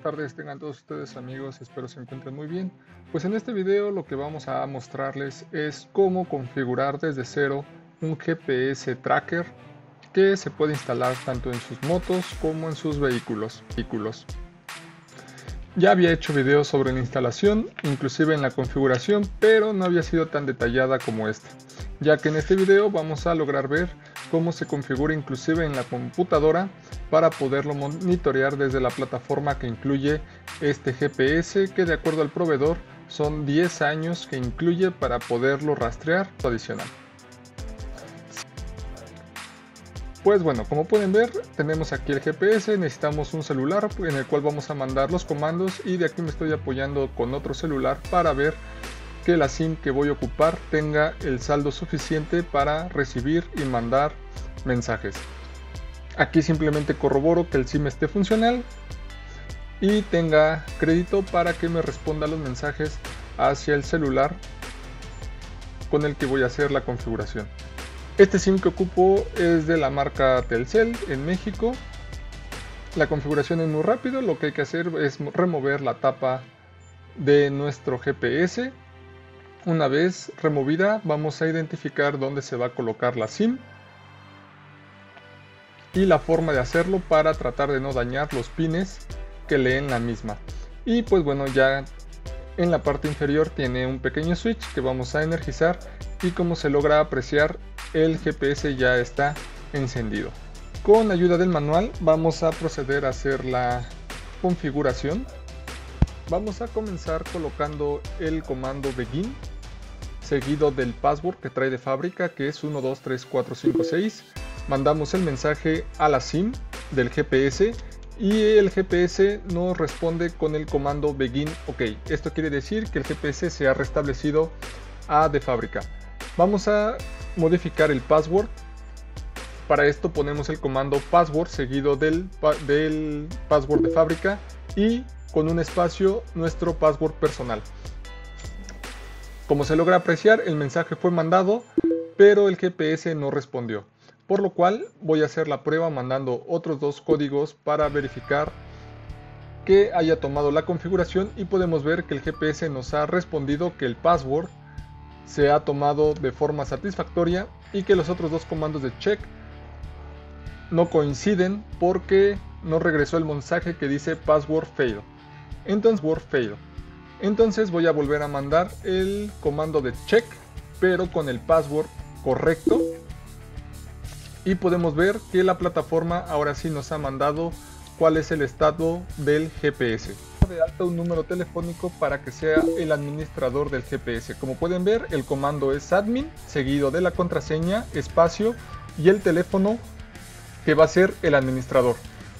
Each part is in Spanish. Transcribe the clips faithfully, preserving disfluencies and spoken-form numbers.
tardes tengan todos ustedes amigos, espero se encuentren muy bien. Pues en este video lo que vamos a mostrarles es cómo configurar desde cero un G P S tracker que se puede instalar tanto en sus motos como en sus vehículos. vehículos. Ya había hecho videos sobre la instalación, inclusive en la configuración, pero no había sido tan detallada como esta, ya que en este video vamos a lograr ver cómo se configura inclusive en la computadora para poderlo monitorear desde la plataforma que incluye este G P S, que de acuerdo al proveedor son diez años que incluye para poderlo rastrear adicional. Pues bueno, como pueden ver, tenemos aquí el G P S, necesitamos un celular en el cual vamos a mandar los comandos y de aquí me estoy apoyando con otro celular para ver que la SIM que voy a ocupar tenga el saldo suficiente para recibir y mandar mensajes. Aquí simplemente corroboro que el SIM esté funcional y tenga crédito para que me responda los mensajes hacia el celular con el que voy a hacer la configuración. Este SIM que ocupo es de la marca Telcel en México. La configuración es muy rápido, lo que hay que hacer es remover la tapa de nuestro G P S. Una vez removida, vamos a identificar dónde se va a colocar la SIM y la forma de hacerlo para tratar de no dañar los pines que leen la misma. Y pues bueno, ya en la parte inferior tiene un pequeño switch que vamos a energizar y como se logra apreciar, el G P S ya está encendido. Con ayuda del manual vamos a proceder a hacer la configuración. Vamos a comenzar colocando el comando begin seguido del password que trae de fábrica, que es uno dos tres cuatro cinco seis. Mandamos el mensaje a la SIM del G P S y el G P S nos responde con el comando begin OK. Esto quiere decir que el G P S se ha restablecido a de fábrica. Vamos a modificar el password. Para esto ponemos el comando password seguido del, del password de fábrica y con un espacio nuestro password personal. Como se logra apreciar, el mensaje fue mandado, pero el G P S no respondió. Por lo cual voy a hacer la prueba mandando otros dos códigos para verificar que haya tomado la configuración y podemos ver que el G P S nos ha respondido que el password se ha tomado de forma satisfactoria y que los otros dos comandos de check no coinciden porque nos regresó el mensaje que dice password failed. Entonces, password failed. Entonces voy a volver a mandar el comando de check, pero con el password correcto. Y podemos ver que la plataforma ahora sí nos ha mandado cuál es el estado del G P S. De alta un número telefónico para que sea el administrador del G P S. Como pueden ver, el comando es admin, seguido de la contraseña, espacio y el teléfono que va a ser el administrador.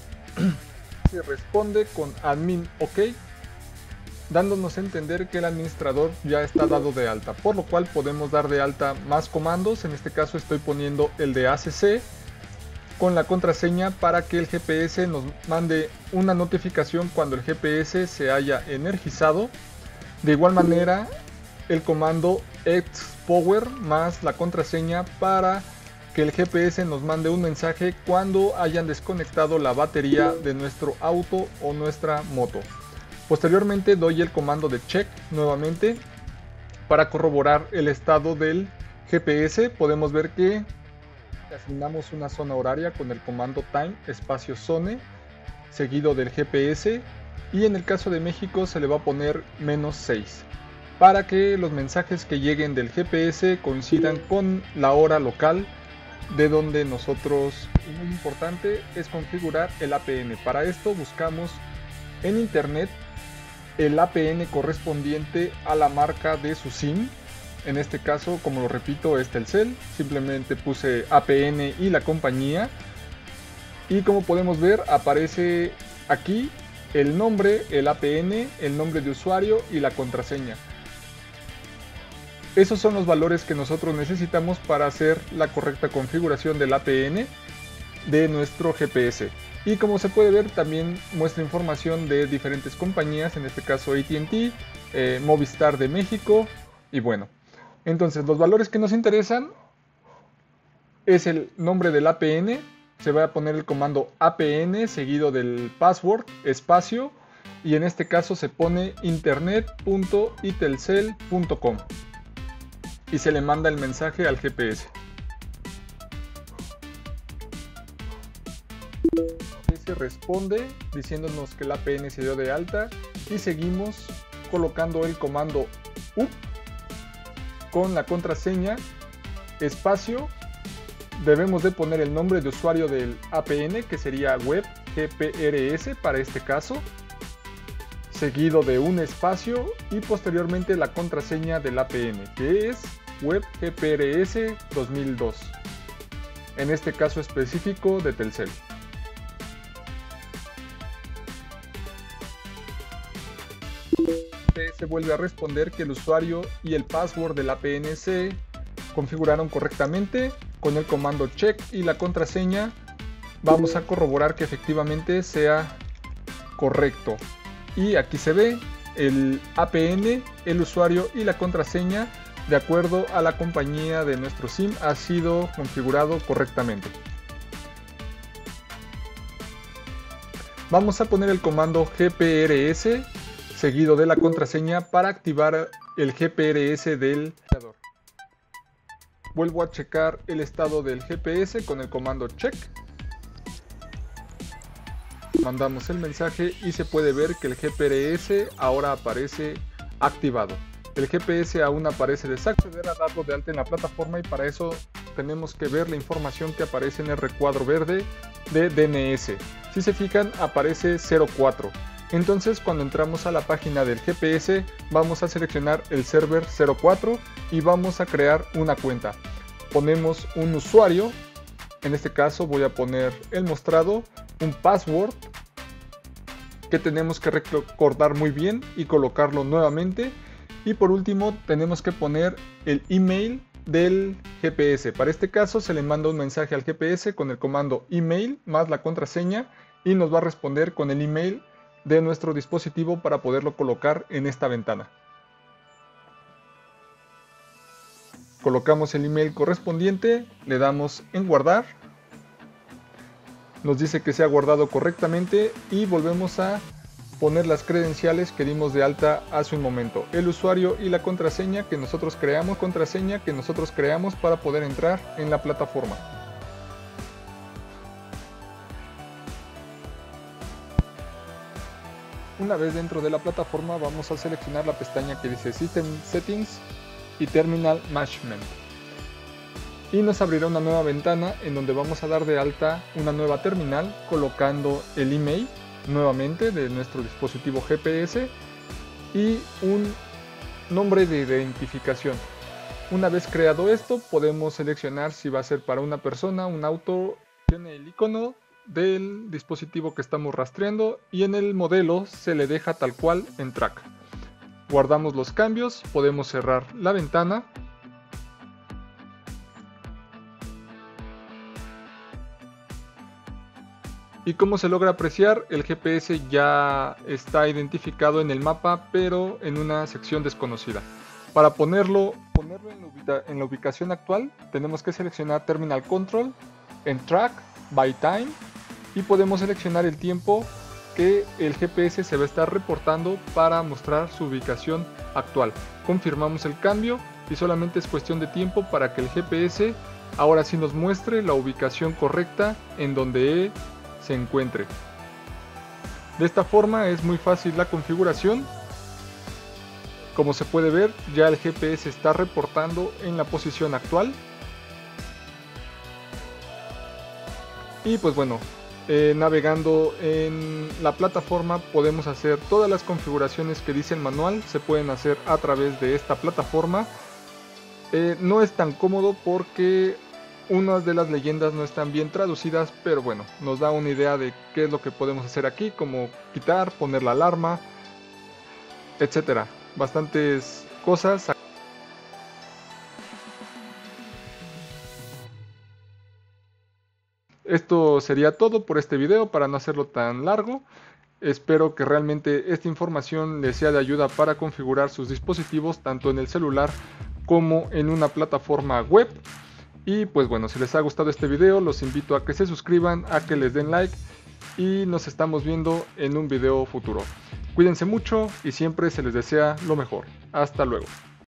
Se responde con admin OK, dándonos a entender que el administrador ya está dado de alta, por lo cual podemos dar de alta más comandos. En este caso estoy poniendo el de A C C con la contraseña para que el G P S nos mande una notificación cuando el G P S se haya energizado. De igual manera el comando xpower más la contraseña para que el G P S nos mande un mensaje cuando hayan desconectado la batería de nuestro auto o nuestra moto. Posteriormente doy el comando de check nuevamente para corroborar el estado del G P S. Podemos ver que asignamos una zona horaria con el comando time espacio zone seguido del G P S y en el caso de México se le va a poner menos seis para que los mensajes que lleguen del G P S coincidan con la hora local de donde nosotros. Y muy importante es configurar el A P N. Para esto buscamos en internet el A P N correspondiente a la marca de su SIM. En este caso, como lo repito, es Telcel. Simplemente puse A P N y la compañía. Y como podemos ver, aparece aquí el nombre, el A P N, el nombre de usuario y la contraseña. Esos son los valores que nosotros necesitamos para hacer la correcta configuración del A P N de nuestro G P S. Y como se puede ver, también muestra información de diferentes compañías, en este caso A T and T, eh, Movistar de México. Y bueno, entonces los valores que nos interesan es el nombre del A P N. Se va a poner el comando A P N seguido del password, espacio, y en este caso se pone internet punto itelcel punto com y se le manda el mensaje al G P S. Se responde diciéndonos que el A P N se dio de alta y seguimos colocando el comando U P con la contraseña espacio. Debemos de poner el nombre de usuario del A P N, que sería web G P R S para este caso, seguido de un espacio y posteriormente la contraseña del A P N, que es web G P R S dos mil dos, en este caso específico de Telcel. Se vuelve a responder que el usuario y el password del A P N se configuraron correctamente. Con el comando check y la contraseña vamos a corroborar que efectivamente sea correcto, y aquí se ve el A P N, el usuario y la contraseña de acuerdo a la compañía de nuestro SIM ha sido configurado correctamente. Vamos a poner el comando G P R S seguido de la contraseña para activar el G P R S del navegador. Vuelvo a checar el estado del G P S con el comando check. Mandamos el mensaje y se puede ver que el G P R S ahora aparece activado. El G P S aún aparece desactivado, a darlo de alta en la plataforma, y para eso tenemos que ver la información que aparece en el recuadro verde de D N S. Si se fijan, aparece cero cuatro. Entonces, cuando entramos a la página del G P S, vamos a seleccionar el server cero cuatro y vamos a crear una cuenta. Ponemos un usuario, en este caso voy a poner el mostrado, un password que tenemos que recordar muy bien y colocarlo nuevamente. Y por último, tenemos que poner el email del G P S. Para este caso, se le manda un mensaje al G P S con el comando email más la contraseña y nos va a responder con el email de nuestro dispositivo para poderlo colocar en esta ventana. Colocamos el email correspondiente, le damos en guardar, nos dice que se ha guardado correctamente y volvemos a poner las credenciales que dimos de alta hace un momento, el usuario y la contraseña que nosotros creamos, contraseña que nosotros creamos para poder entrar en la plataforma. Una vez dentro de la plataforma vamos a seleccionar la pestaña que dice System Settings y Terminal Management, y nos abrirá una nueva ventana en donde vamos a dar de alta una nueva terminal colocando el email nuevamente de nuestro dispositivo G P S y un nombre de identificación. Una vez creado esto, podemos seleccionar si va a ser para una persona, un auto, tiene el icono del dispositivo que estamos rastreando y en el modelo se le deja tal cual en track. Guardamos los cambios, podemos cerrar la ventana y como se logra apreciar, el G P S ya está identificado en el mapa, pero en una sección desconocida. Para ponerlo, ponerlo en, la ubica, en la ubicación actual, tenemos que seleccionar Terminal Control, en Track, By Time, y podemos seleccionar el tiempo que el G P S se va a estar reportando para mostrar su ubicación actual. Confirmamos el cambio y solamente es cuestión de tiempo para que el G P S ahora sí nos muestre la ubicación correcta en donde se encuentre. De esta forma es muy fácil la configuración. Como se puede ver, ya el G P S está reportando en la posición actual. Y pues bueno, eh, navegando en la plataforma podemos hacer todas las configuraciones que dice el manual, se pueden hacer a través de esta plataforma. Eh, no es tan cómodo porque unas de las leyendas no están bien traducidas, pero bueno, nos da una idea de qué es lo que podemos hacer aquí, como quitar, poner la alarma, etcétera. Bastantes cosas. Esto sería todo por este video para no hacerlo tan largo. Espero que realmente esta información les sea de ayuda para configurar sus dispositivos tanto en el celular como en una plataforma web. Y pues bueno, si les ha gustado este video, los invito a que se suscriban, a que les den like y nos estamos viendo en un video futuro. Cuídense mucho y siempre se les desea lo mejor. Hasta luego.